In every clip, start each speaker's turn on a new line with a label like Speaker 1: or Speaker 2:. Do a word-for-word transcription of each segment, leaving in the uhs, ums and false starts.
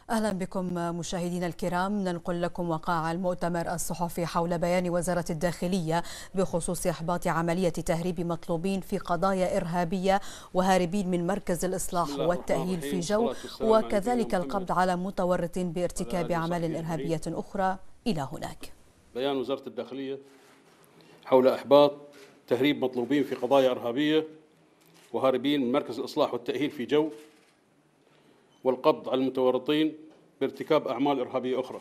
Speaker 1: أهلا بكم مشاهدينا الكرام. ننقل لكم وقائع المؤتمر الصحفي حول بيان وزارة الداخلية بخصوص إحباط عملية تهريب مطلوبين في قضايا إرهابية وهاربين من مركز الإصلاح والتأهيل في جو، وكذلك القبض على متورط بارتكاب أعمال إرهابية أخرى. إلى هناك
Speaker 2: بيان وزارة الداخلية حول إحباط تهريب مطلوبين في قضايا إرهابية وهاربين من مركز الإصلاح والتأهيل في جو، والقبض على المتورطين بارتكاب أعمال إرهابية أخرى،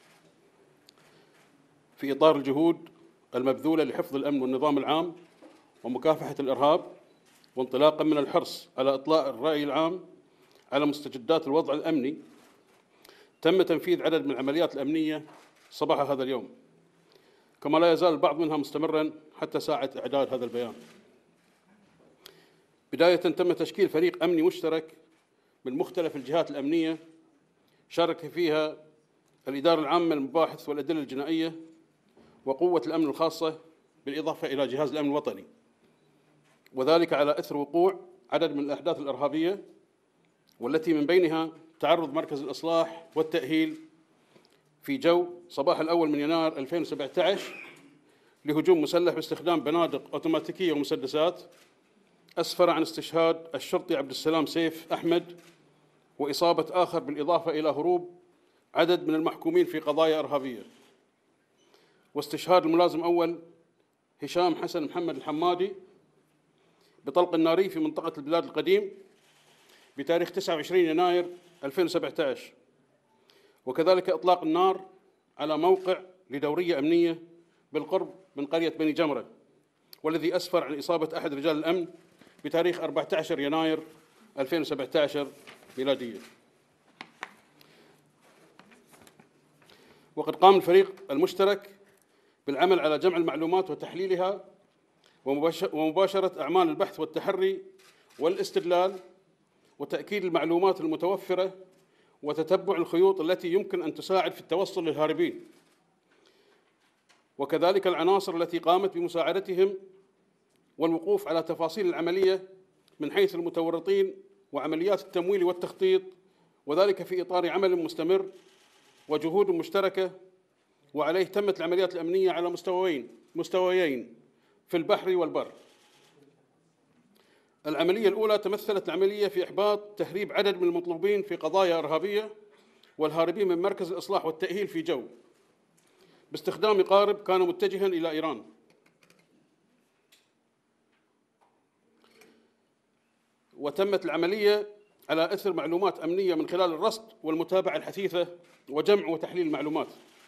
Speaker 2: في إطار الجهود المبذولة لحفظ الأمن والنظام العام ومكافحة الإرهاب، وانطلاقا من الحرص على إطلاع الرأي العام على مستجدات الوضع الأمني، تم تنفيذ عدد من العمليات الأمنية صباح هذا اليوم، كما لا يزال البعض منها مستمرا حتى ساعة إعداد هذا البيان. بداية تم تشكيل فريق أمني مشترك من مختلف الجهات الأمنية شارك فيها الإدارة العامة للمباحث والأدلة الجنائية وقوة الأمن الخاصة، بالإضافة إلى جهاز الأمن الوطني، وذلك على إثر وقوع عدد من الأحداث الإرهابية، والتي من بينها تعرض مركز الإصلاح والتأهيل في جو صباح الأول من يناير ألفين وسبعة عشر لهجوم مسلح باستخدام بنادق أوتوماتيكية ومسدسات، أسفر عن استشهاد الشرطي عبد السلام سيف أحمد وإصابة آخر، بالإضافة إلى هروب عدد من المحكومين في قضايا إرهابية، واستشهاد الملازم أول هشام حسن محمد الحمادي بطلق ناري في منطقة البلاد القديم بتاريخ تسعة وعشرين يناير ألفين وسبعة عشر، وكذلك إطلاق النار على موقع لدورية أمنية بالقرب من قرية بني جمرة، والذي أسفر عن إصابة أحد رجال الأمن بتاريخ أربعة عشر يناير ألفين وسبعة عشر ميلادية. وقد قام الفريق المشترك بالعمل على جمع المعلومات وتحليلها ومباشرة أعمال البحث والتحري والاستدلال وتأكيد المعلومات المتوفرة وتتبع الخيوط التي يمكن أن تساعد في التوصل للهاربين، وكذلك العناصر التي قامت بمساعدتهم والوقوف على تفاصيل العملية من حيث المتورطين وعمليات التمويل والتخطيط، وذلك في إطار عمل مستمر وجهود مشتركة. وعليه تمت العمليات الأمنية على مستويين مستويين في البحر والبر. العملية الأولى تمثلت العملية في إحباط تهريب عدد من المطلوبين في قضايا إرهابية والهاربين من مركز الإصلاح والتأهيل في جو باستخدام قارب كان متجها إلى إيران. وتمت العملية على إثر معلومات أمنية من خلال الرصد والمتابعة الحثيثة وجمع وتحليل المعلومات.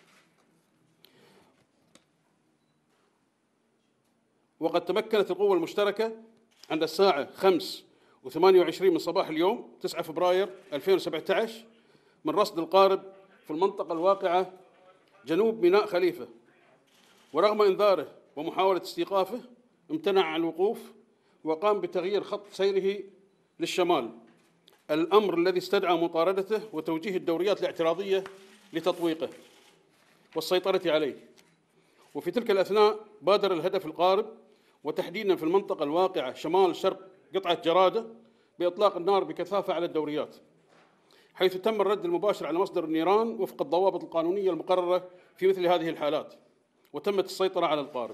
Speaker 2: وقد تمكنت القوة المشتركة عند الساعة خمسة وثمانية وعشرين من صباح اليوم تسعة فبراير ألفين وسبعة عشر من رصد القارب في المنطقة الواقعة جنوب ميناء خليفة، ورغم إنذاره ومحاولة استيقافه امتنع عن الوقوف وقام بتغيير خط سيره للشمال، الأمر الذي استدعى مطاردته وتوجيه الدوريات الاعتراضية لتطويقه والسيطرة عليه. وفي تلك الأثناء بادر الهدف القارب، وتحديدا في المنطقة الواقعة شمال شرق قطعة جرادة، بإطلاق النار بكثافة على الدوريات، حيث تم الرد المباشر على مصدر النيران وفق الضوابط القانونية المقررة في مثل هذه الحالات، وتمت السيطرة على القارب.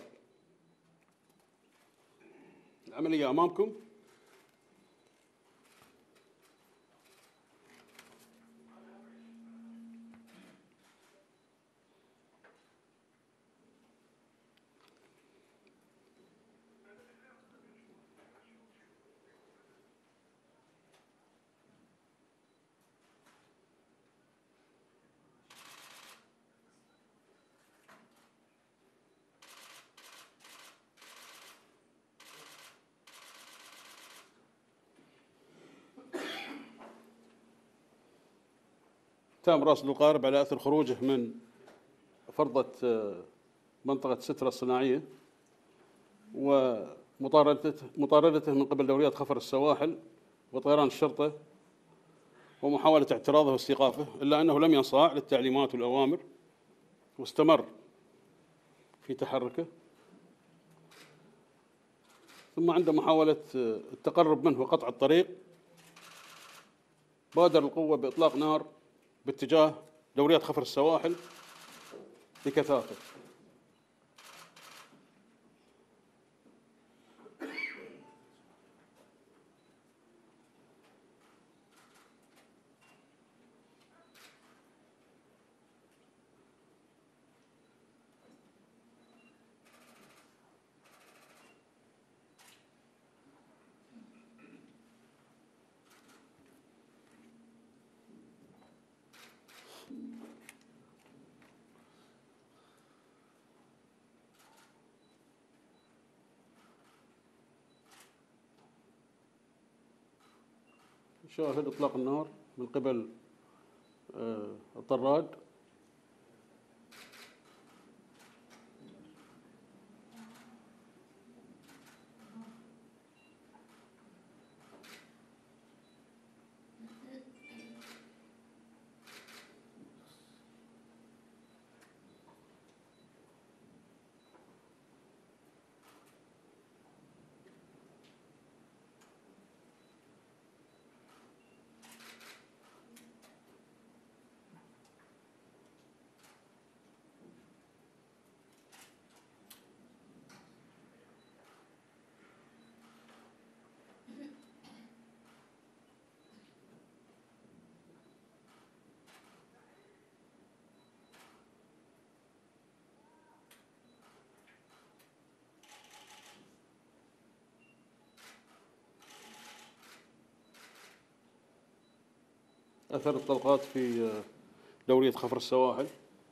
Speaker 2: العملية أمامكم. تم رصد القارب على أثر خروجه من فرضة منطقة سترة الصناعية ومطاردته مطاردته من قبل دوريات خفر السواحل وطيران الشرطة ومحاولة اعتراضه واستيقافه، إلا أنه لم ينصاع للتعليمات والأوامر واستمر في تحركه. ثم عند محاولة التقرب منه وقطع الطريق بادر القوة بإطلاق نار باتجاه دوريات خفر السواحل بكثافة. شاهد إطلاق النار من قبل الطراد. أثر الطلقات في دورية خفر السواحل.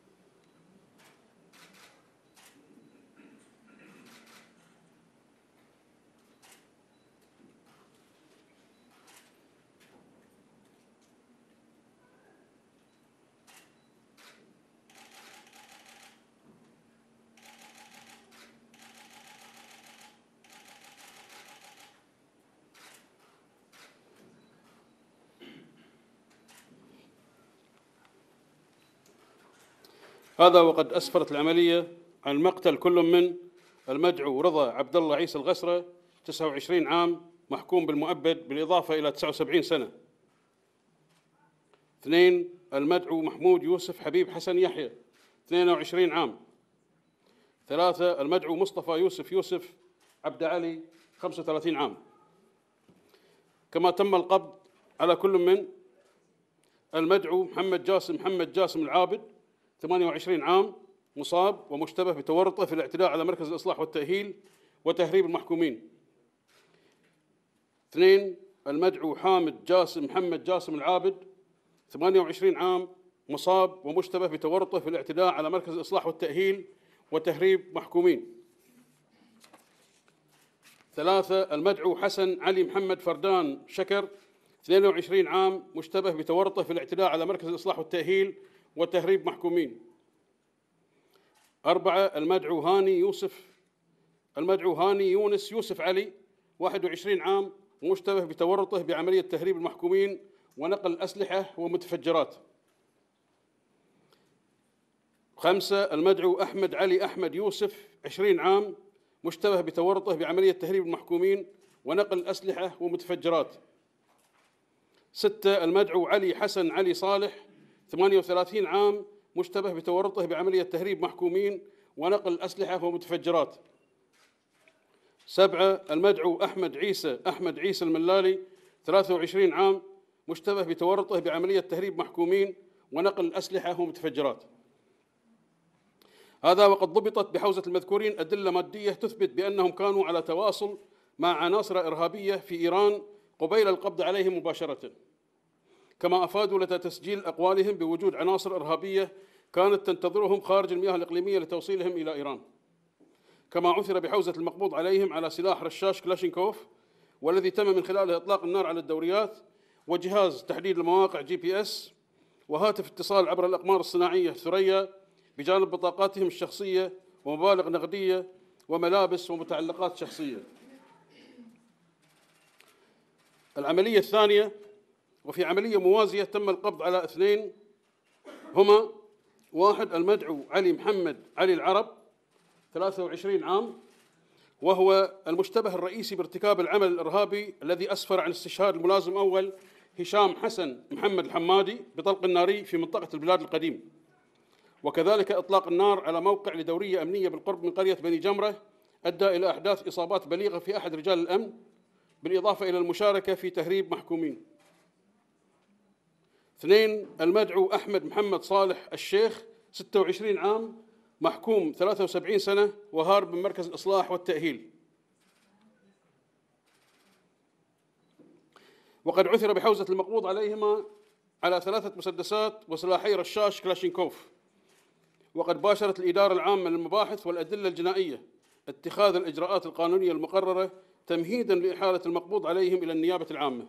Speaker 2: هذا وقد أسفرت العملية عن مقتل كل من المدعو رضا عبد الله عيسى الغسرة تسعة وعشرين عام محكوم بالمؤبد بالإضافة إلى تسعة وسبعين سنة. اثنين المدعو محمود يوسف حبيب حسن يحيى اثنين وعشرين عام. ثلاثة المدعو مصطفى يوسف يوسف عبد علي خمسة وثلاثين عام. كما تم القبض على كل من المدعو محمد جاسم محمد جاسم العابد ثمانية وعشرين عام مصاب ومشتبه بتورطه في الاعتداء على مركز الإصلاح والتأهيل وتهريب المحكومين. اثنين المدعو حامد جاسم محمد جاسم العابد ثمانية وعشرين عام مصاب ومشتبه بتورطه في الاعتداء على مركز الإصلاح والتأهيل وتهريب محكومين. ثلاثة المدعو حسن علي محمد فردان شكر اثنين وعشرين عام مشتبه بتورطه في الاعتداء على مركز الإصلاح والتأهيل وتهريب محكومين. أربعة المدعو هاني يوسف المدعو هاني يونس يوسف علي واحد وعشرين عام ومشتبه بتورطه بعملية تهريب المحكومين ونقل أسلحة ومتفجرات. خمسة المدعو أحمد علي أحمد يوسف عشرين عام مشتبه بتورطه بعملية تهريب المحكومين ونقل أسلحة ومتفجرات. ستة المدعو علي حسن علي صالح ثمانية وثلاثين عام مشتبه بتورطه بعملية تهريب محكومين ونقل أسلحة ومتفجرات. سبعة المدعو أحمد عيسى أحمد عيسى الملالي ثلاثة وعشرين عام مشتبه بتورطه بعملية تهريب محكومين ونقل أسلحة ومتفجرات. هذا وقد ضبطت بحوزة المذكورين أدلة مادية تثبت بأنهم كانوا على تواصل مع عناصر إرهابية في إيران قبيل القبض عليهم مباشرة، كما أفادوا لدى تسجيل أقوالهم بوجود عناصر إرهابية كانت تنتظرهم خارج المياه الإقليمية لتوصيلهم إلى إيران. كما عثر بحوزة المقبوض عليهم على سلاح رشاش كلاشينكوف والذي تم من خلاله إطلاق النار على الدوريات، وجهاز تحديد المواقع جي بي إس، وهاتف اتصال عبر الأقمار الصناعية ثريا، بجانب بطاقاتهم الشخصية ومبالغ نقدية وملابس ومتعلقات شخصية. العملية الثانية، وفي عملية موازية تم القبض على اثنين هما: واحد المدعو علي محمد علي العرب ثلاثة وعشرين عام، وهو المشتبه الرئيسي بارتكاب العمل الإرهابي الذي أسفر عن استشهاد الملازم أول هشام حسن محمد الحمادي بطلق الناري في منطقة البلاد القديم، وكذلك إطلاق النار على موقع لدورية أمنية بالقرب من قرية بني جمرة أدى إلى إحداث إصابات بليغة في أحد رجال الأمن، بالإضافة إلى المشاركة في تهريب محكومين. اثنين، المدعو أحمد محمد صالح الشيخ ستة وعشرين عام محكوم ثلاثة وسبعين سنة وهارب من مركز الإصلاح والتأهيل، وقد عثر بحوزة المقبوض عليهما على ثلاثة مسدسات وسلاحي رشاش كلاشينكوف. وقد باشرت الإدارة العامة للمباحث والأدلة الجنائية اتخاذ الإجراءات القانونية المقررة تمهيداً لإحالة المقبوض عليهم إلى النيابة العامة.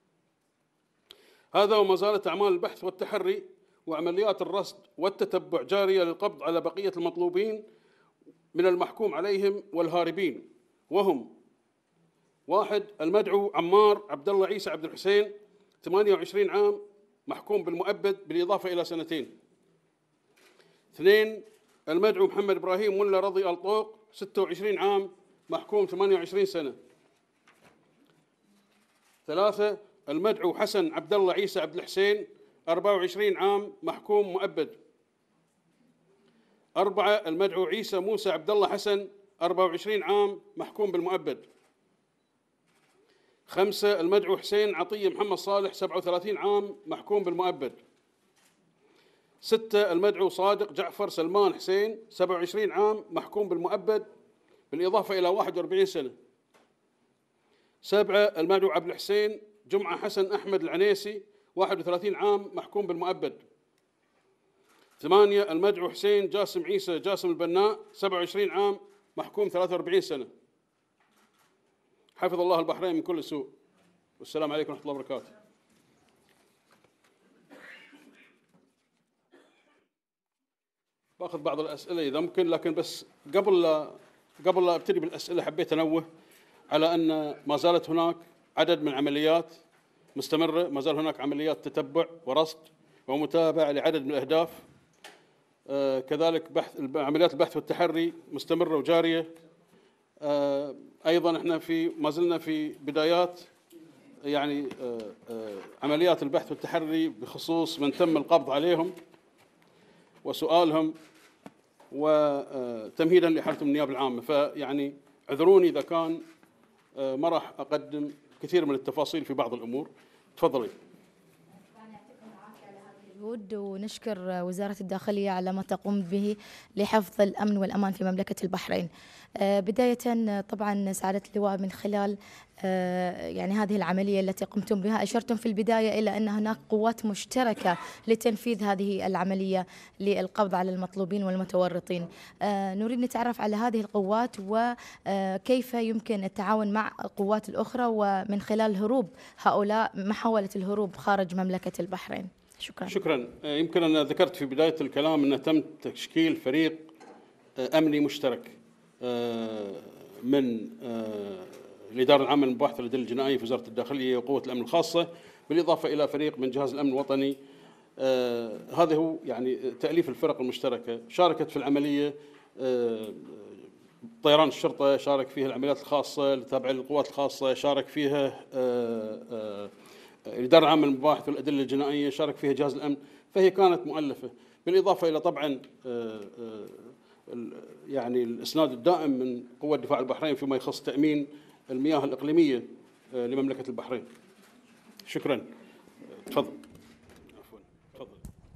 Speaker 2: هذا وما زالت أعمال البحث والتحري وعمليات الرصد والتتبع جارية للقبض على بقية المطلوبين من المحكوم عليهم والهاربين، وهم: واحد، المدعو عمار عبد الله عيسى عبد الحسين ثمانية وعشرين عام محكوم بالمؤبد بالإضافة إلى سنتين. اثنين، المدعو محمد إبراهيم ملا رضي الطوق ستة وعشرين عام محكوم ثمانية وعشرين سنة. ثلاثة، المدعو حسن عبد الله عيسى عبد الحسين أربعة وعشرين عام محكوم مؤبد. أربعة، المدعو عيسى موسى عبد الله حسن أربعة وعشرين عام محكوم بالمؤبد. خمسة، المدعو حسين عطية محمد صالح سبعة وثلاثين عام محكوم بالمؤبد. ستة، المدعو صادق جعفر سلمان حسين سبعة وعشرين عام محكوم بالمؤبد بالإضافة إلى واحد وأربعين سنة. سبعة، المدعو عبد الحسين جمعة حسن أحمد العنيسي واحد وثلاثين عام محكوم بالمؤبد. ثمانية، المدعو حسين جاسم عيسى جاسم البناء سبعة وعشرين عام محكوم ثلاثة وأربعين سنة. حفظ الله البحرين من كل سوء، والسلام عليكم ورحمة الله وبركاته. باخذ بعض الأسئلة إذا ممكن، لكن بس قبل لا قبل لا أبتدي بالأسئلة حبيت أنوه على أن ما زالت هناك عدد من عمليات مستمرة، ما زال هناك عمليات تتبع ورصد ومتابعة لعدد من الأهداف. آه كذلك بحث عمليات البحث والتحري مستمرة وجارية. آه أيضا احنا في ما زلنا في بدايات يعني آه آه عمليات البحث والتحري بخصوص من تم القبض عليهم وسؤالهم وتمهيدا لإحالتهم النيابة العامة. فيعني اعذروني إذا كان ما راح أقدم كثير من التفاصيل في بعض الأمور. تفضلي.
Speaker 3: ونشكر وزارة الداخلية على ما تقوم به لحفظ الأمن والأمان في مملكة البحرين. بداية طبعا سعادة اللواء، من خلال يعني هذه العملية التي قمتم بها، أشرتم في البداية إلى أن هناك قوات مشتركة لتنفيذ هذه العملية للقبض على المطلوبين والمتورطين. نريد نتعرف على هذه القوات وكيف يمكن التعاون مع القوات الأخرى ومن خلال هروب هؤلاء، محاولة الهروب خارج مملكة البحرين. شكرا.
Speaker 2: شكرا. يمكن أنا ذكرت في بداية الكلام أن تم تشكيل فريق أمني مشترك من الإدارة العامة للمباحث والأدلة الجنائية في وزارة الداخلية وقوة الأمن الخاصة، بالإضافة إلى فريق من جهاز الأمن الوطني. هذا هو يعني تأليف الفرق المشتركة. شاركت في العملية طيران الشرطة، شارك فيها العمليات الخاصة التابعة للقوات الخاصة، شارك فيها الإدارة العامة للمباحث والأدلة الجنائية، شارك فيها جهاز الأمن. فهي كانت مؤلفة، بالإضافة إلى طبعا يعني الإسناد الدائم من قوة دفاع البحرين فيما يخص تأمين المياه الإقليمية لمملكة البحرين. شكرا. تفضل. عفوا. تفضل.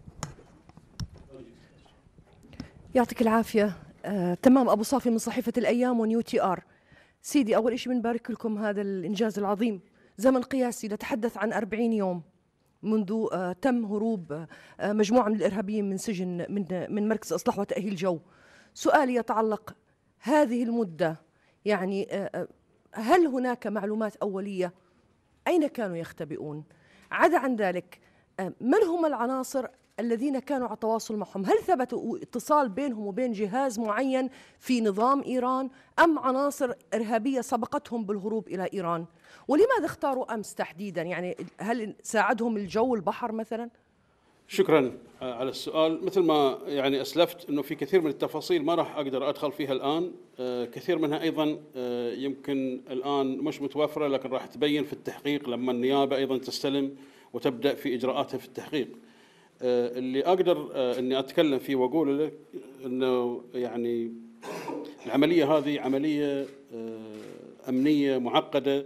Speaker 4: يعطيك العافية. آه، تمام أبو صافي من صحيفة الأيام ونيو تي آر. سيدي، أول شيء بنبارك لكم هذا الإنجاز العظيم. زمن قياسي نتحدث عن أربعين يوم منذ آه تم هروب آه مجموعة من الإرهابيين من سجن من من مركز إصلاح وتأهيل جو. سؤالي يتعلق هذه المدة، يعني آه هل هناك معلومات أولية؟ أين كانوا يختبئون؟ عدا عن ذلك، آه من هم العناصر الذين كانوا على تواصل معهم؟ هل ثبت اتصال بينهم وبين جهاز معين في نظام إيران، أم عناصر إرهابية سبقتهم بالهروب إلى إيران؟ ولماذا اختاروا أمس تحديدا؟ يعني هل ساعدهم الجو البحر مثلا؟
Speaker 2: شكرا على السؤال. مثل ما يعني أسلفت أنه في كثير من التفاصيل ما راح أقدر أدخل فيها الآن، كثير منها أيضا يمكن الآن مش متوفرة، لكن راح تبين في التحقيق لما النيابة أيضا تستلم وتبدأ في إجراءاتها في التحقيق. اللي أقدر أني أتكلم فيه وأقول لك أنه يعني العملية هذه عملية أمنية معقدة،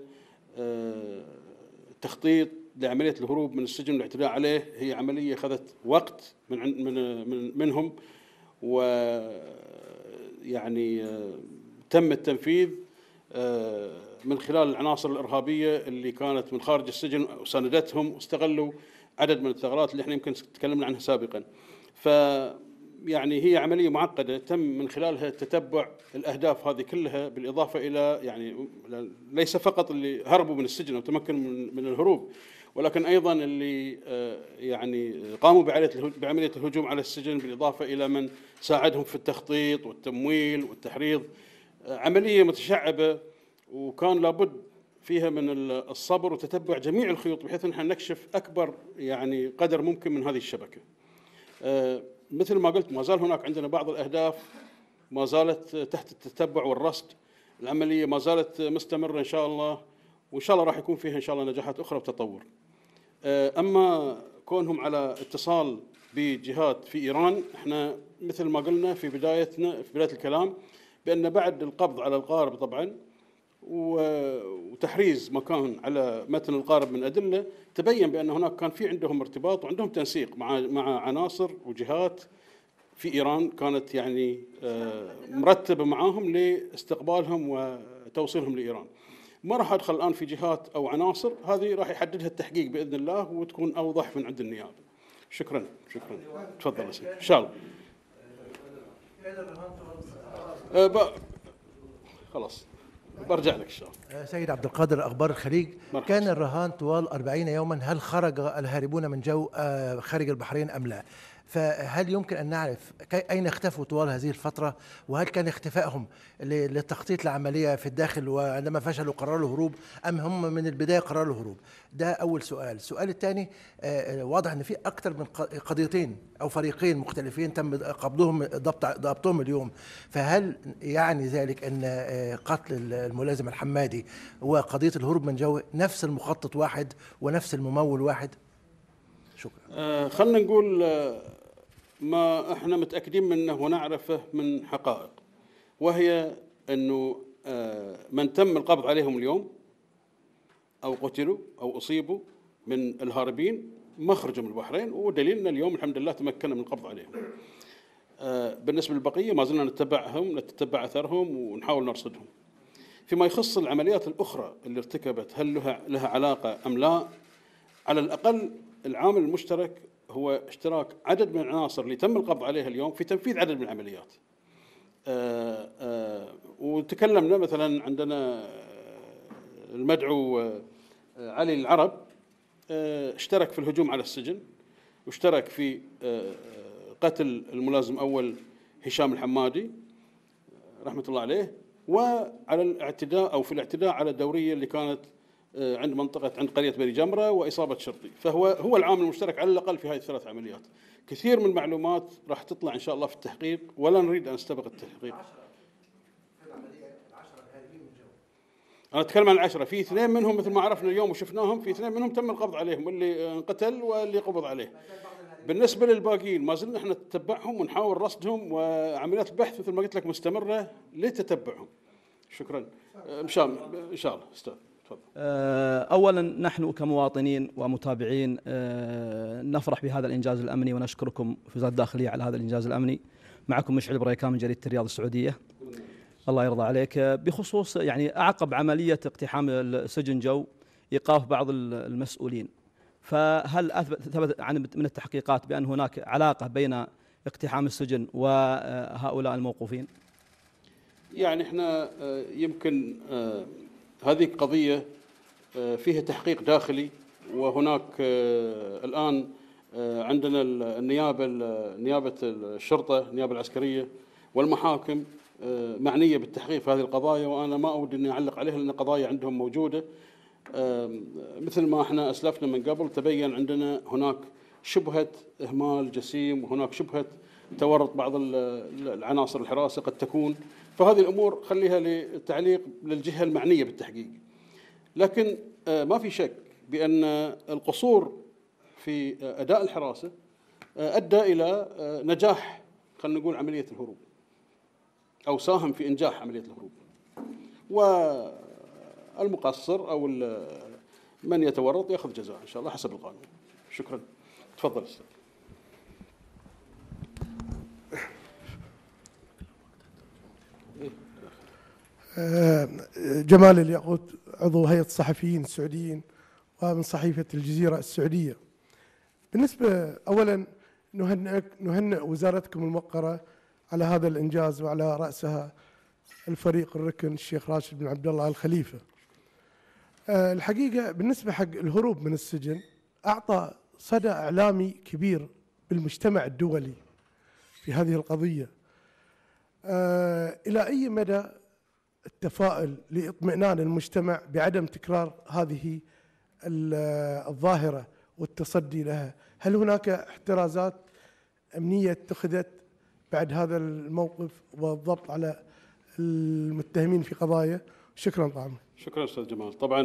Speaker 2: تخطيط لعملية الهروب من السجن والاعتداء عليه هي عملية أخذت وقت من من منهم، ويعني تم التنفيذ من خلال العناصر الإرهابية اللي كانت من خارج السجن وساندتهم واستغلوا عدد من الثغرات اللي احنا يمكن تكلمنا عنها سابقا. ف يعني هي عملية معقدة تم من خلالها تتبع الأهداف هذه كلها، بالإضافة إلى يعني ليس فقط اللي هربوا من السجن وتمكنوا من من الهروب، ولكن أيضا اللي يعني قاموا بعملية الهجوم على السجن، بالإضافة إلى من ساعدهم في التخطيط والتمويل والتحريض. عملية متشعبة وكان لابد فيها من الصبر وتتبع جميع الخيوط بحيث أن نكشف أكبر يعني قدر ممكن من هذه الشبكة. مثل ما قلت ما زال هناك عندنا بعض الأهداف ما زالت تحت التتبع والرصد. العملية ما زالت مستمرة إن شاء الله، وإن شاء الله راح يكون فيها إن شاء الله نجاحات أخرى وتطور. أما كونهم على اتصال بجهات في إيران، إحنا مثل ما قلنا في بدايتنا في بداية الكلام بأن بعد القبض على القارب طبعا وتحريز مكان على متن القارب من أدلة، تبين بأن هناك كان في عندهم ارتباط وعندهم تنسيق مع مع عناصر وجهات في إيران كانت يعني مرتبة معاهم لاستقبالهم وتوصيلهم لإيران. ما راح أدخل الآن في جهات أو عناصر، هذه راح يحددها التحقيق بإذن الله وتكون أوضح من عند النيابة. شكرا شكرا. تفضل يا سيدي إن شاء الله. أه خلاص برجع لك إن شاء الله.
Speaker 5: سيد عبد القادر، أخبار الخليج. مرحبا. كان الرهان طوال أربعين يوما، هل خرج الهاربون من جو خارج البحرين أم لا؟ فهل يمكن أن نعرف أين اختفوا طوال هذه الفترة؟ وهل كان اختفائهم للتخطيط لعملية في الداخل وعندما فشلوا قرروا الهروب، أم هم من البداية قرروا الهروب؟ ده أول سؤال. السؤال الثاني، واضح أن في أكثر من قضيتين أو فريقين مختلفين تم قبضهم ضبط ضبطهم اليوم، فهل يعني ذلك أن قتل الملازم الحمادي وقضية الهروب من جو نفس المخطط واحد ونفس الممول واحد؟ شكرا.
Speaker 2: آه خلنا نقول آه ما احنا متأكدين منه ونعرفه من حقائق، وهي أنه آه من تم القبض عليهم اليوم أو قتلوا أو أصيبوا من الهاربين ما خرجوا من البحرين، ودليلنا اليوم الحمد لله تمكنا من القبض عليهم. آه بالنسبة للبقية ما زلنا نتبعهم نتتبع أثرهم ونحاول نرصدهم. فيما يخص العمليات الأخرى اللي ارتكبت هل لها, لها علاقة أم لا، على الأقل العامل المشترك هو اشتراك عدد من العناصر اللي تم القبض عليها اليوم في تنفيذ عدد من العمليات. آآ آآ وتكلمنا مثلا عندنا المدعو علي العرب اشترك في الهجوم على السجن، واشترك في قتل الملازم أول هشام الحمادي رحمة الله عليه، وعلى الاعتداء أو في الاعتداء على الدورية اللي كانت عند منطقة عند قرية بني جمرة وإصابة شرطي. فهو هو العامل المشترك على الأقل في هذه الثلاث عمليات. كثير من المعلومات راح تطلع إن شاء الله في التحقيق، ولا نريد أن نستبق التحقيق. أنا أتكلم عن العشرة، في اثنين منهم مثل ما عرفنا اليوم وشفناهم، في اثنين منهم تم القبض عليهم، اللي انقتل واللي قبض عليه. بالنسبة للباقيين ما زلنا احنا نتبعهم ونحاول رصدهم، وعمليات البحث مثل ما قلت لك مستمرة لتتبعهم. شكرا. إن شاء الله إن شاء الله أستاذ.
Speaker 6: أولا نحن كمواطنين ومتابعين نفرح بهذا الإنجاز الأمني ونشكركم في وزارة الداخلية على هذا الإنجاز الأمني. معكم مشعل بريكان من جريدة الرياض السعودية. الله يرضى عليك. بخصوص يعني أعقب عملية اقتحام السجن جو إيقاف بعض المسؤولين، فهل ثبت من التحقيقات بأن هناك علاقة بين اقتحام السجن وهؤلاء الموقوفين؟
Speaker 2: يعني احنا يمكن هذه قضية فيها تحقيق داخلي، وهناك الآن عندنا النيابة نيابة الشرطة النيابة العسكرية والمحاكم معنية بالتحقيق في هذه القضايا، وأنا ما أود أني أعلق عليها لأن قضايا عندهم موجودة. مثل ما احنا أسلفنا من قبل تبين عندنا هناك شبهة إهمال جسيم، وهناك شبهة تورط بعض العناصر الحراسة قد تكون، فهذه الأمور خليها للتعليق للجهة المعنية بالتحقيق. لكن ما في شك بأن القصور في أداء الحراسة أدى إلى نجاح خلينا نقول عملية الهروب، أو ساهم في إنجاح عملية الهروب. والمقصر أو من يتورط يأخذ جزاء إن شاء الله حسب القانون. شكرا. تفضل أستاذ.
Speaker 7: جمال الياقوت، عضو هيئة الصحفيين السعوديين ومن صحيفة الجزيرة السعودية. بالنسبة أولا نهنئك نهنئ وزارتكم الموقرة على هذا الإنجاز، وعلى رأسها الفريق الركن الشيخ راشد بن عبد الله الخليفة. الحقيقة بالنسبة حق الهروب من السجن أعطى صدى إعلامي كبير بالمجتمع الدولي في هذه القضية. إلى أي مدى التفاؤل لاطمئنان المجتمع بعدم تكرار هذه الظاهرة والتصدي لها؟ هل هناك احترازات أمنية اتخذت بعد هذا الموقف والضبط على المتهمين في قضايا؟ شكرا طبعا.
Speaker 2: شكرا أستاذ جمال. طبعا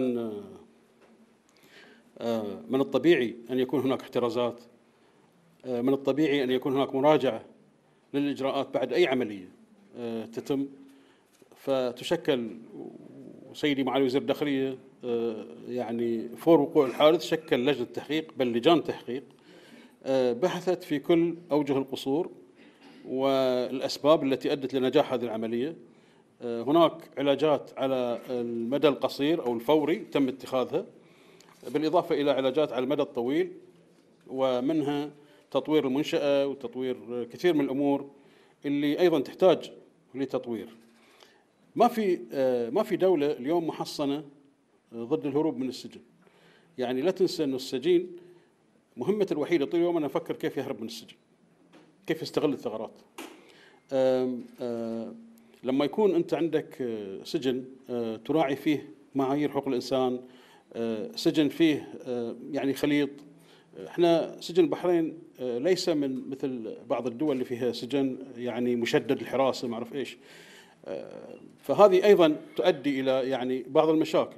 Speaker 2: من الطبيعي أن يكون هناك احترازات، من الطبيعي أن يكون هناك مراجعة للإجراءات بعد أي عملية تتم، فتشكل سيدي معالي وزير الداخلية يعني فور وقوع الحادث شكل لجنة تحقيق بل لجان تحقيق بحثت في كل أوجه القصور والأسباب التي أدت لنجاح هذه العملية. هناك علاجات على المدى القصير أو الفوري تم اتخاذها، بالإضافة إلى علاجات على المدى الطويل، ومنها تطوير المنشأة وتطوير كثير من الأمور اللي أيضا تحتاج لتطوير. ما في ما في دولة اليوم محصنة ضد الهروب من السجن. يعني لا تنسى أن السجين مهمته الوحيدة طول اليوم أنا أفكر كيف يهرب من السجن، كيف يستغل الثغرات. آم آم لما يكون أنت عندك سجن تراعي فيه معايير حقوق الإنسان، سجن فيه يعني خليط. احنا سجن البحرين ليس من مثل بعض الدول اللي فيها سجن يعني مشدد الحراسة ما أعرف إيش، فهذه أيضا تؤدي إلى يعني بعض المشاكل.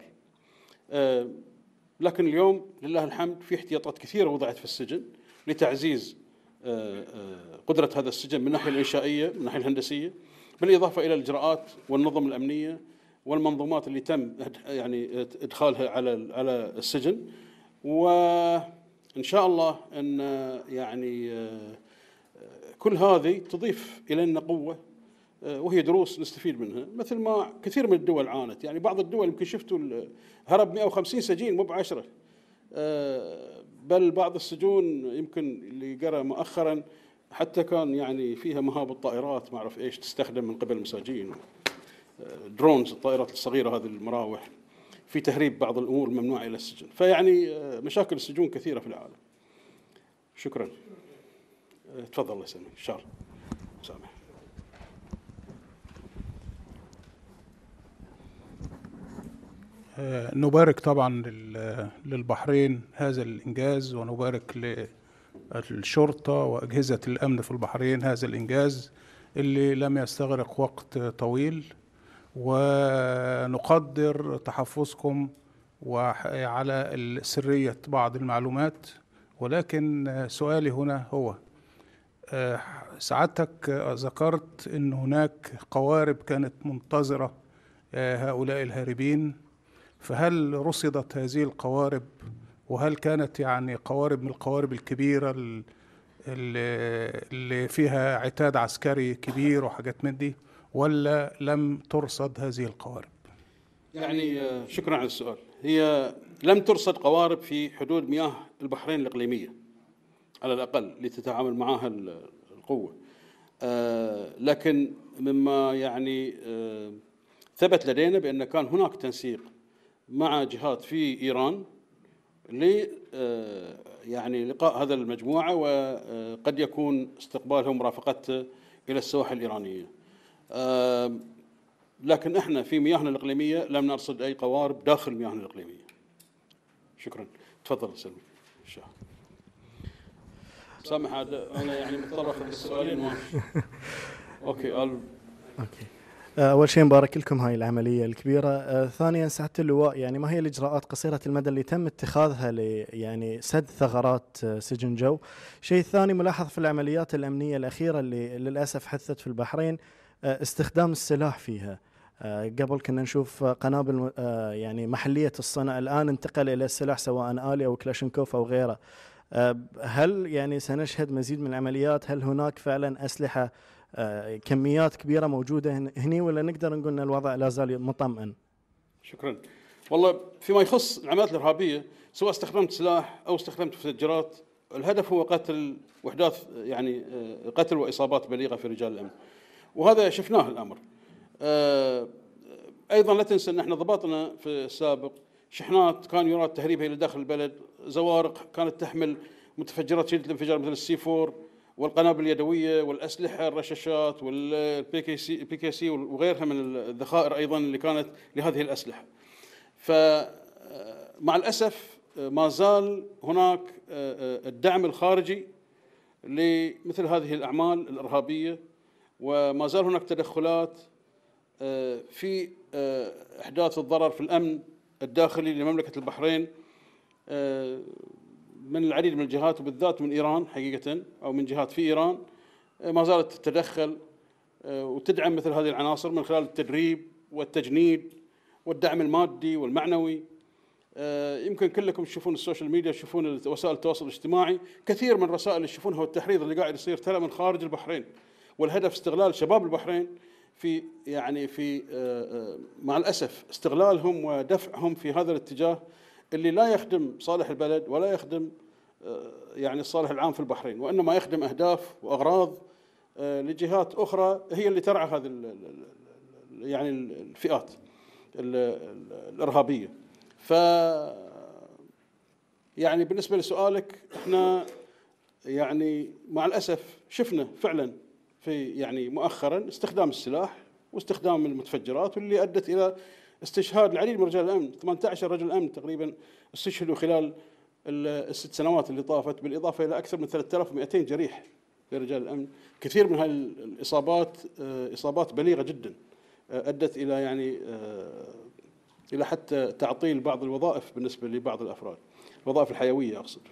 Speaker 2: لكن اليوم لله الحمد في احتياطات كثيرة وضعت في السجن لتعزيز قدرة هذا السجن من الناحية الإنشائية من الناحية الهندسية، بالإضافة إلى الإجراءات والنظم الأمنية والمنظومات اللي تم يعني إدخالها على على السجن. وإن شاء الله أن يعني كل هذه تضيف إلينا قوة، وهي دروس نستفيد منها، مثل ما كثير من الدول عانت. يعني بعض الدول يمكن شفتوا هرب مئة وخمسين سجين مو بعشرة، بل بعض السجون يمكن اللي قرأ مؤخرا حتى كان يعني فيها مهابط طائرات ما أعرف إيش تستخدم من قبل المساجين، درونز الطائرات الصغيرة هذه المراوح، في تهريب بعض الأمور الممنوعة إلى السجن. فيعني مشاكل السجون كثيرة في العالم. شكرا. تفضل. الله يسلمك. شار سامح.
Speaker 8: نبارك طبعا للبحرين هذا الإنجاز، ونبارك للشرطة وأجهزة الأمن في البحرين هذا الإنجاز اللي لم يستغرق وقت طويل، ونقدر تحفظكم على سرية بعض المعلومات. ولكن سؤالي هنا هو سعادتك ذكرت أن هناك قوارب كانت منتظرة هؤلاء الهاربين، فهل رصدت هذه القوارب؟ وهل كانت يعني قوارب من القوارب الكبيرة اللي فيها عتاد عسكري كبير وحاجات من دي، ولا لم ترصد هذه القوارب؟
Speaker 2: يعني شكرا على السؤال. هي لم ترصد قوارب في حدود مياه البحرين الإقليمية على الأقل لتتعامل معها القوة، لكن مما يعني ثبت لدينا بأن كان هناك تنسيق مع جهات في إيران ل يعني لقاء هذا المجموعة، وقد يكون استقبالهم مرافقته إلى السواحل الإيرانية. لكن احنا في مياهنا الإقليمية لم نرصد أي قوارب داخل مياهنا الإقليمية. شكرا. تفضل سلمي. الشاه. سامح أنا يعني مضطر أخذ السؤالين. أوكي. أل...
Speaker 9: أوكي. أول شيء مبارك لكم هاي العملية الكبيرة. آه ثانيا سعادة اللواء، يعني ما هي الإجراءات قصيرة المدى اللي تم اتخاذها ل يعني سد ثغرات آه سجن جو؟ شيء ثاني ملاحظ في العمليات الأمنية الأخيرة اللي للأسف حدثت في البحرين آه استخدام السلاح فيها. آه قبل كنا نشوف قنابل آه يعني محلية الصنع، الآن انتقل إلى السلاح سواء آلي أو كلاشينكوف أو غيره. آه هل يعني سنشهد مزيد من العمليات؟ هل هناك فعلا أسلحة آه كميات كبيرة موجودة هني، ولا نقدر نقول أن الوضع لا زال مطمئن؟
Speaker 2: شكرا. والله فيما يخص العمليات الإرهابية، سواء استخدمت سلاح أو استخدمت مفجرات، الهدف هو قتل وإحداث يعني قتل وإصابات بليغة في رجال الأمن، وهذا شفناه الأمر. أيضا لا تنسى أن احنا ضبطنا في السابق شحنات كان يراد تهريبها إلى داخل البلد، زوارق كانت تحمل متفجرات شديدة الانفجار مثل السي فور والقنابل اليدوية والأسلحة الرشاشات والبي كي سي بي كي سي وغيرها من الذخائر أيضا اللي كانت لهذه الأسلحة. فمع الأسف ما زال هناك الدعم الخارجي لمثل هذه الأعمال الإرهابية، وما زال هناك تدخلات في إحداث الضرر في الأمن الداخلي لمملكة البحرين من العديد من الجهات، وبالذات من إيران حقيقة، أو من جهات في إيران ما زالت تتدخل وتدعم مثل هذه العناصر من خلال التدريب والتجنيد والدعم المادي والمعنوي. يمكن كلكم تشوفون السوشيال ميديا، تشوفون وسائل التواصل الاجتماعي، كثير من الرسائل اللي تشوفونها والتحريض اللي قاعد يصير ترى من خارج البحرين، والهدف استغلال شباب البحرين في يعني في مع الأسف استغلالهم ودفعهم في هذا الاتجاه اللي لا يخدم صالح البلد ولا يخدم يعني الصالح العام في البحرين، وإنما يخدم أهداف وأغراض لجهات أخرى هي اللي ترعى هذه يعني الفئات الإرهابية. ف يعني بالنسبة لسؤالك، احنا يعني مع الأسف شفنا فعلا في يعني مؤخرا استخدام السلاح واستخدام المتفجرات، واللي أدت إلى استشهاد العديد من رجال الأمن. ثمانية عشر رجل أمن تقريبا استشهدوا خلال الست سنوات اللي طافت، بالإضافة إلى أكثر من ثلاثة آلاف ومئتين جريح لرجال الأمن. كثير من هذه الإصابات إصابات بليغة جدا أدت إلى يعني إلى حتى تعطيل بعض الوظائف بالنسبة لبعض الأفراد، الوظائف الحيوية أقصد.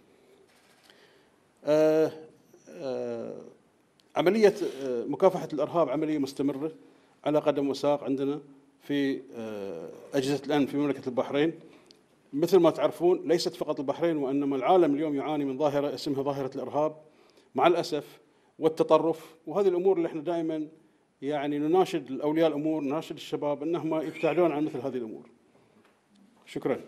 Speaker 2: آآ آآ عملية مكافحة الإرهاب عملية مستمرة على قدم وساق عندنا في أجهزة الأمن في مملكة البحرين. مثل ما تعرفون ليست فقط البحرين، وإنما العالم اليوم يعاني من ظاهرة اسمها ظاهرة الإرهاب مع الأسف والتطرف، وهذه الأمور اللي احنا دائما يعني نناشد أولياء الأمور، نناشد الشباب أنهم يبتعدون عن مثل هذه الأمور. شكرا.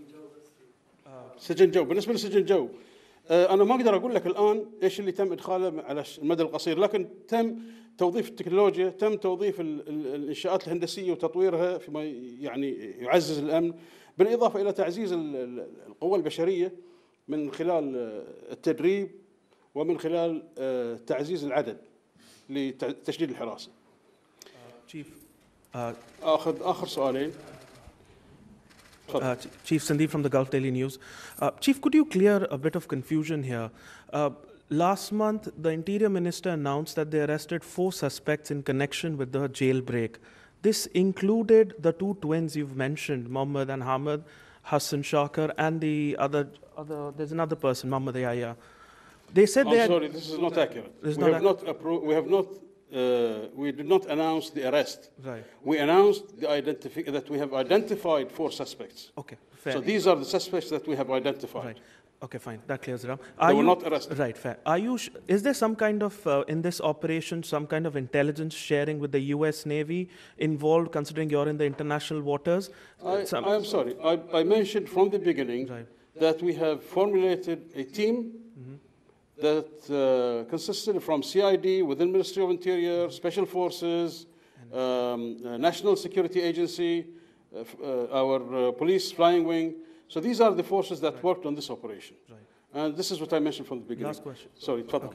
Speaker 2: سجن جو، بالنسبة لسجن جو أنا ما أقدر أقول لك الآن إيش اللي تم إدخاله على المدى القصير، لكن تم توظيف التكنولوجيا، تم توظيف الإنشاءات الهندسية وتطويرها فيما يعني يعزز الأمن، بالإضافة إلى تعزيز القوى البشرية من خلال التدريب ومن خلال تعزيز العدد لتشديد الحراسة.
Speaker 10: Chief, uh,
Speaker 2: آخذ آخر سؤالين.
Speaker 10: Uh, Chief Sandeep from the Gulf Daily News. Uh, Chief, could you clear a bit of confusion here? Uh, last month, the Interior Minister announced that they arrested four suspects in connection with the jailbreak. This included the two twins you've mentioned, Mohammed and Hamid, Hassan Shakar, and the other, other there's another person, Mohammed Yahya. They said
Speaker 2: I'm
Speaker 10: they had,
Speaker 2: sorry, this is not accurate.
Speaker 10: This is
Speaker 2: we,
Speaker 10: not
Speaker 2: have
Speaker 10: ac-
Speaker 2: not appro- we have not Uh, we did not announce the arrest.
Speaker 10: Right.
Speaker 2: We announced the identifi- that we have identified four suspects.
Speaker 10: Okay, fair.
Speaker 2: So these are the suspects that we have identified.
Speaker 10: Right. Okay, fine. That clears it up.
Speaker 2: They
Speaker 10: Are
Speaker 2: were
Speaker 10: you,
Speaker 2: not arrested.
Speaker 10: Right, fair. Are you? Sh- is there some kind of uh, in this operation some kind of intelligence sharing with the U S Navy involved, considering you're in the international waters?
Speaker 2: I,
Speaker 10: Some-
Speaker 2: I am sorry. I, I mentioned from the beginning
Speaker 10: Right.
Speaker 2: that we have formulated a team that uh, consisted from C I D within Ministry of Interior, Special Forces, um, uh, National Security Agency, uh, f- uh, our uh, police flying wing. So these are the forces that worked on this operation.
Speaker 10: Right.
Speaker 2: And this is what I mentioned from the beginning.
Speaker 10: Last question.
Speaker 2: Sorry, تفضل.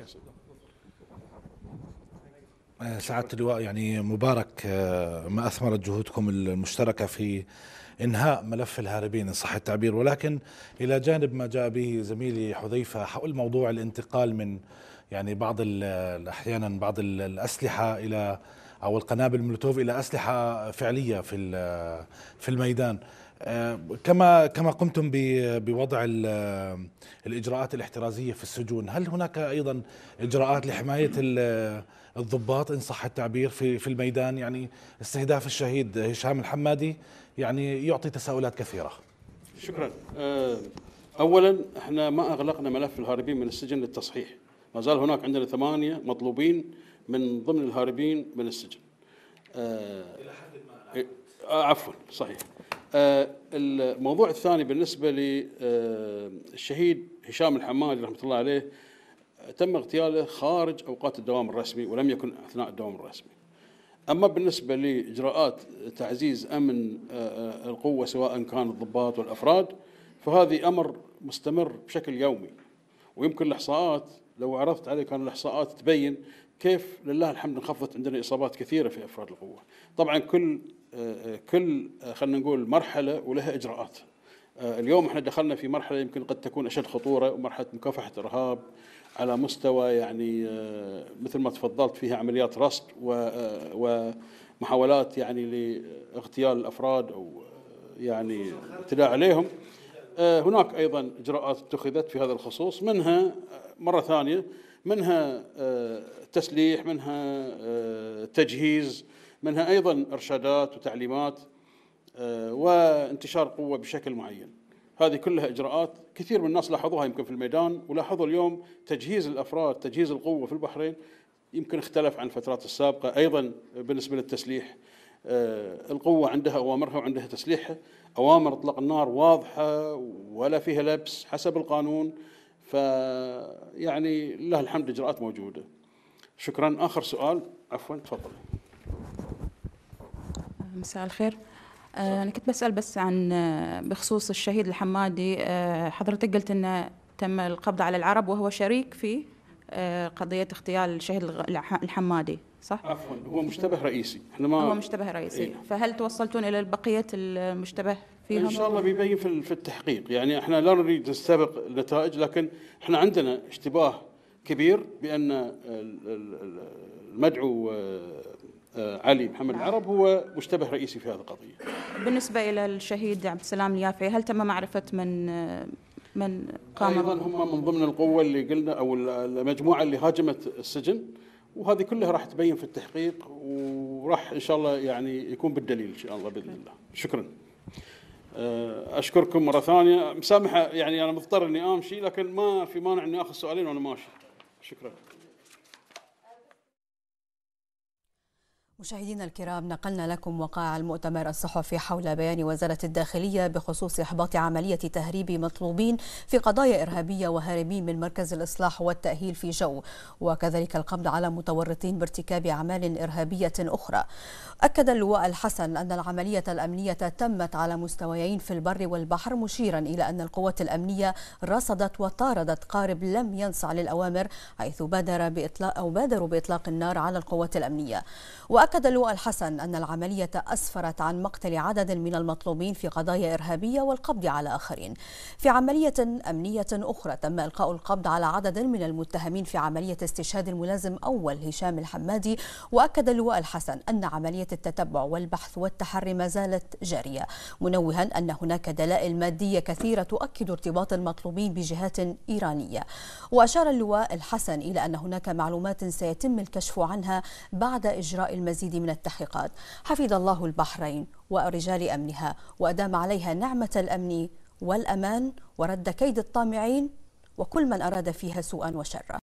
Speaker 11: سعادة اللواء، يعني مبارك ما أثمرت جهودكم المشتركة في إنهاء ملف الهاربين إن صح التعبير، ولكن إلى جانب ما جاء به زميلي حذيفة حول موضوع الانتقال من يعني بعض أحيانا بعض الأسلحة إلى أو القنابل المولوتوف إلى أسلحة فعلية في في الميدان. كما كما قمتم بوضع الإجراءات الاحترازية في السجون، هل هناك أيضا إجراءات لحماية الضباط إن صح التعبير في في الميدان؟ يعني استهداف الشهيد هشام الحمادي يعني يعطي تساؤلات كثيرة.
Speaker 2: شكرا. أولا احنا ما أغلقنا ملف الهاربين من السجن للتصحيح، ما زال هناك عندنا ثمانية مطلوبين من ضمن الهاربين من السجن. آه آه عفوا صحيح. آه الموضوع الثاني بالنسبة للشهيد هشام الحمادي رحمة الله عليه، تم اغتياله خارج أوقات الدوام الرسمي ولم يكن أثناء الدوام الرسمي. أما بالنسبة لإجراءات تعزيز أمن آه القوة سواء كان الضباط والأفراد، فهذه أمر مستمر بشكل يومي، ويمكن الإحصاءات لو عرضت عليه كان الإحصاءات تبين كيف لله الحمد انخفضت عندنا إصابات كثيرة في أفراد القوة. طبعا كل كل خلينا نقول مرحلة ولها إجراءات. اليوم احنا دخلنا في مرحلة يمكن قد تكون أشد خطورة، ومرحلة مكافحة الإرهاب على مستوى يعني مثل ما تفضلت فيها عمليات رصد ومحاولات يعني لاغتيال الأفراد أو يعني اعتداء عليهم. هناك أيضا إجراءات اتخذت في هذا الخصوص، منها مرة ثانية منها تسليح، منها تجهيز، منها أيضا إرشادات وتعليمات وانتشار قوة بشكل معين. هذه كلها إجراءات كثير من الناس لاحظوها يمكن في الميدان، ولاحظوا اليوم تجهيز الأفراد، تجهيز القوة في البحرين يمكن اختلف عن الفترات السابقة. أيضا بالنسبة للتسليح، القوة عندها أوامرها وعندها تسليحها، أوامر إطلاق النار واضحة ولا فيها لبس حسب القانون، فيعني لله الحمد إجراءات موجودة. شكرا. آخر سؤال، عفوا تفضل.
Speaker 12: مساء الخير. أنا كنت بسأل بس عن بخصوص الشهيد الحمادي، حضرتك قلت أنه تم القبض على العرب وهو شريك في قضية اغتيال الشهيد الحمادي، صح؟
Speaker 2: عفوا هو مشتبه رئيسي. احنا ما
Speaker 12: هو مشتبه رئيسي. إيه؟ فهل توصلتون إلى بقية المشتبه فيهم؟
Speaker 2: إن شاء الله بيبين في التحقيق. يعني احنا لا نريد نستبق النتائج، لكن احنا عندنا اشتباه كبير بأن المدعو علي محمد العرب هو مشتبه رئيسي في هذه القضية.
Speaker 12: بالنسبة إلى الشهيد عبد السلام اليافعي، هل تم معرفة من من قام؟
Speaker 2: أيضا هم من ضمن القوة اللي قلنا أو المجموعة اللي هاجمت السجن، وهذه كلها راح تبين في التحقيق، وراح إن شاء الله يعني يكون بالدليل إن شاء الله بإذن الله. شكرا. أشكركم مرة ثانية. مسامحة يعني أنا مضطر إني أمشي، لكن ما في مانع إني آخذ سؤالين وأنا ماشي. شكرا.
Speaker 1: مشاهدينا الكرام، نقلنا لكم وقائع المؤتمر الصحفي حول بيان وزارة الداخلية بخصوص إحباط عملية تهريب مطلوبين في قضايا إرهابية وهاربين من مركز الإصلاح والتأهيل في جو، وكذلك القبض على متورطين بارتكاب أعمال إرهابية أخرى. أكد اللواء الحسن أن العملية الأمنية تمت على مستويين في البر والبحر، مشيرا إلى أن القوات الأمنية رصدت وطاردت قارب لم ينصع للأوامر، حيث بادر بإطلاق أو بادروا بإطلاق النار على القوات الأمنية. وأكد اللواء الحسن أن العملية أسفرت عن مقتل عدد من المطلوبين في قضايا إرهابية والقبض على آخرين. في عملية أمنية أخرى تم إلقاء القبض على عدد من المتهمين في عملية استشهاد الملازم أول هشام الحمادي. وأكد اللواء الحسن أن عملية التتبع والبحث والتحري ما زالت جارية، منوها أن هناك دلائل مادية كثيرة تؤكد ارتباط المطلوبين بجهات إيرانية. وأشار اللواء الحسن إلى أن هناك معلومات سيتم الكشف عنها بعد إجراء المزيد من التحقيقات. حفظ الله البحرين ورجال أمنها وأدام عليها نعمة الأمن والأمان ورد كيد الطامعين وكل من أراد فيها سوءا وشرا.